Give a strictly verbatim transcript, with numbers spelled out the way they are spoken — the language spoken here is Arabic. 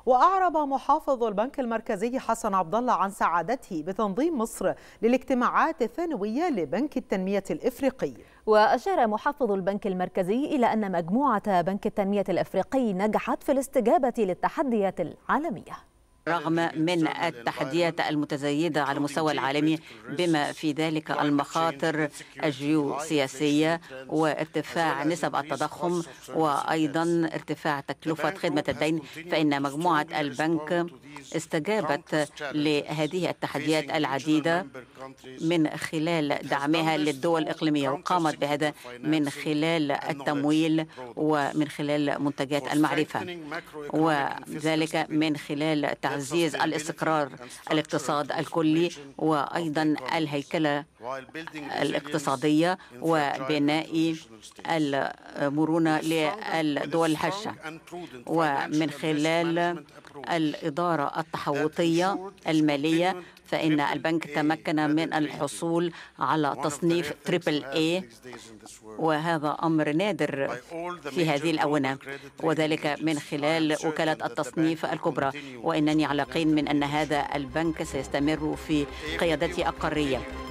وأعرب محافظ البنك المركزي حسن عبد الله عن سعادته بتنظيم مصر للاجتماعات الثانوية لبنك التنمية الإفريقي. وأشار محافظ البنك المركزي إلى أن مجموعة بنك التنمية الإفريقي نجحت في الاستجابة للتحديات العالمية رغم من التحديات المتزايدة على المستوى العالمي بما في ذلك المخاطر الجيوسياسية وارتفاع نسب التضخم وأيضا ارتفاع تكلفة خدمة الدين، فإن مجموعة البنك استجابت لهذه التحديات العديدة من خلال دعمها للدول الإقليمية، وقامت بهذا من خلال التمويل ومن خلال منتجات المعرفة، وذلك من خلال تعزيز الاستقرار الاقتصاد الكلي وأيضا الهيكلة الاقتصادية وبناء المرونة للدول الهشة، ومن خلال الإدارة التحوطية المالية فإن البنك تمكن من الحصول على تصنيف تريبل اي، وهذا أمر نادر في هذه الآونة، وذلك من خلال وكالة التصنيف الكبرى، وإنني على يقين من أن هذا البنك سيستمر في قيادته القارية.